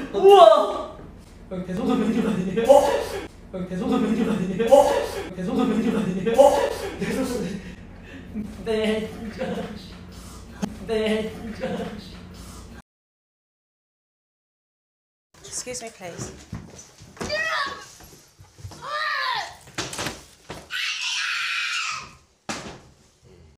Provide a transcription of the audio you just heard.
우와! 여기 대소변 아니에요? 여기 대소변 아니에요? 대소변 아니에요? 대소변. 네, 진짜. 네, 진짜. Excuse me, please.